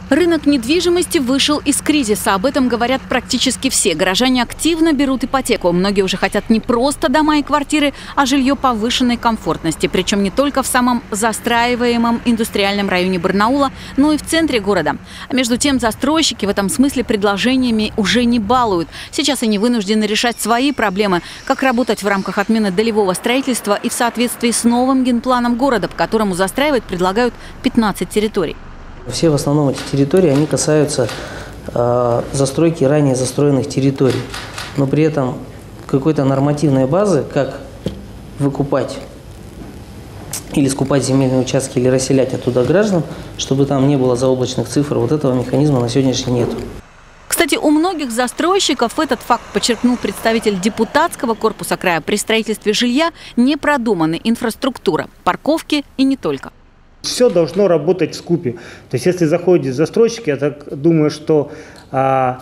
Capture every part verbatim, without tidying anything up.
Рынок недвижимости вышел из кризиса. Об этом говорят практически все. Горожане активно берут ипотеку. Многие уже хотят не просто дома и квартиры, а жилье повышенной комфортности. Причем не только в самом застраиваемом индустриальном районе Барнаула, но и в центре города. А между тем застройщики в этом смысле предложениями уже не балуют. Сейчас они вынуждены решать свои проблемы. Как работать в рамках отмены долевого строительства и в соответствии с новым генпланом города, по которому застраивать предлагают пятнадцать территорий. Все в основном эти территории, они касаются э, застройки ранее застроенных территорий. Но при этом какой-то нормативной базы, как выкупать или скупать земельные участки, или расселять оттуда граждан, чтобы там не было заоблачных цифр, вот этого механизма на сегодняшний день нет. Кстати, у многих застройщиков этот факт подчеркнул представитель депутатского корпуса края. При строительстве жилья не продуманы инфраструктура, парковки и не только. Все должно работать вскупе. То есть, если заходят застройщики, я так думаю, что а,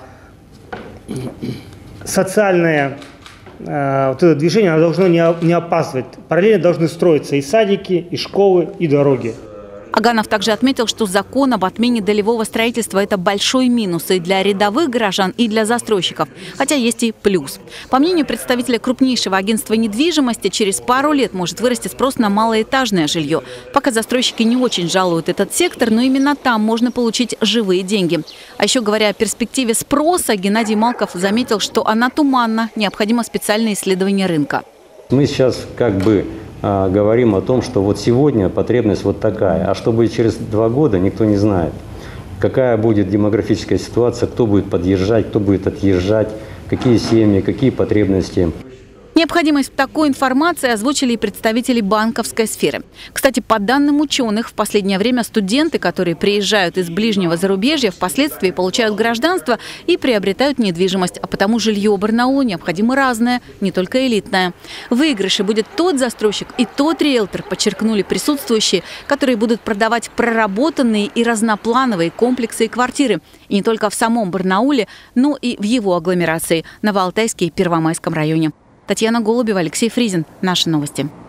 социальное а, вот это движение оно должно не, не опаздывать. Параллельно должны строиться и садики, и школы, и дороги. Аганов также отметил, что закон об отмене долевого строительства – это большой минус и для рядовых горожан, и для застройщиков. Хотя есть и плюс. По мнению представителя крупнейшего агентства недвижимости, через пару лет может вырасти спрос на малоэтажное жилье. Пока застройщики не очень жалуют этот сектор, но именно там можно получить живые деньги. А еще, говоря о перспективе спроса, Геннадий Малков заметил, что она туманна, необходимо специальное исследование рынка. Мы сейчас как бы говорим о том, что вот сегодня потребность вот такая, а что будет через два года, никто не знает. Какая будет демографическая ситуация, кто будет подъезжать, кто будет отъезжать, какие семьи, какие потребности. Необходимость такой информации озвучили и представители банковской сферы. Кстати, по данным ученых, в последнее время студенты, которые приезжают из ближнего зарубежья, впоследствии получают гражданство и приобретают недвижимость. А потому жилье Барнаулу необходимо разное, не только элитное. В выигрыше будет тот застройщик и тот риэлтор, подчеркнули присутствующие, которые будут продавать проработанные и разноплановые комплексы и квартиры. И не только в самом Барнауле, но и в его агломерации – Новоалтайске и Первомайском районе. Татьяна Голубева, Алексей Фризин. Наши новости.